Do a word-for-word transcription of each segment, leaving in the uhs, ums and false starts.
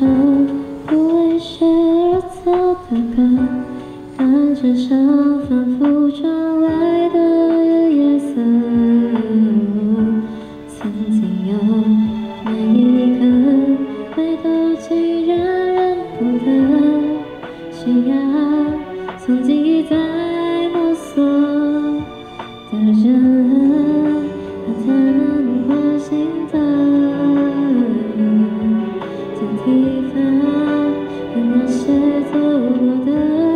就不为谁而奏的歌，看着上反复传来的夜色。曾经有那一刻，回头竟然认不得，需要从记忆在摸索的人，和他们关心的地方，和那些走过的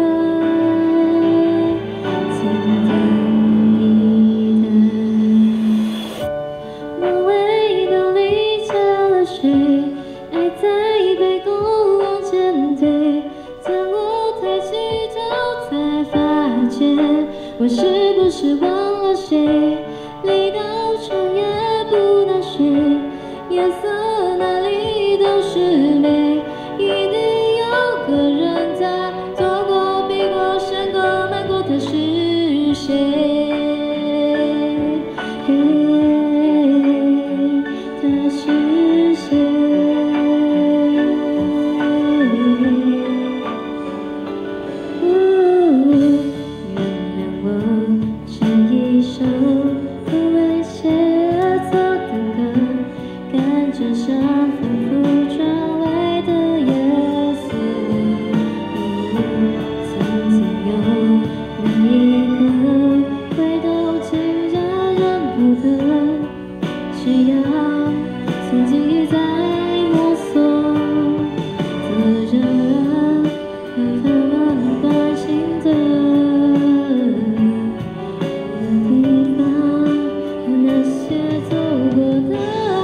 曾等你的。梦为努力浇了水，爱在背后往前推。当我抬起头，才发觉我是不是忘了谁？累到整夜不能睡，夜色哪里都是泪，一定有个人在错过、避过、闪过、瞒过的是谁？他是谁？原谅我这一首不为谁而奏的歌，感觉上反复传来的夜色。曾经有那一刻，回头竟然认不得，需要从记忆在摸索的人，和他们关心的地方，和那些走过的。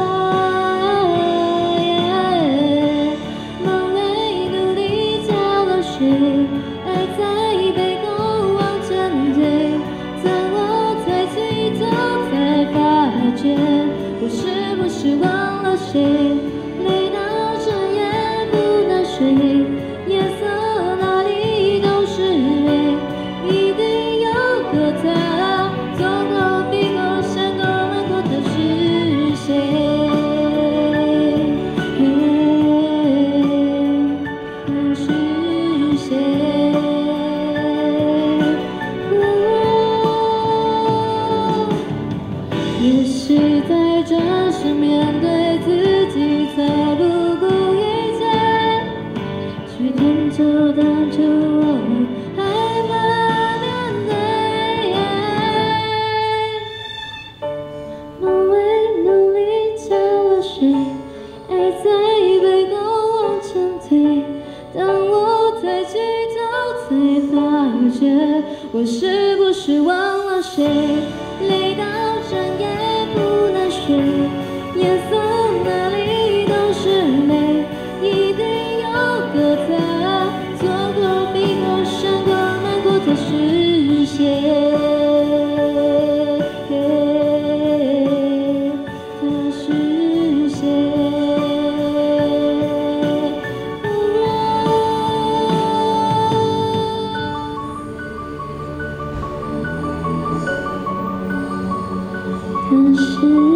梦为努力浇了水，爱在背后往前推。当我抬起头，才发觉我是不是忘了谁？累到整夜不能睡，夜色哪里都是泪，一定有个他走过、避过、闪过、瞒过的是谁？他是谁？也许在这时面对自己，才不顾一切，去探究、探究我害怕面对。梦为努力浇了水，爱在背后往前推。当我抬起头，才发觉我是不是忘了谁？累到整夜不能睡，夜色哪里都是泪，一定有个他错过、避过、闪过、瞒过的是谁？他是谁？他是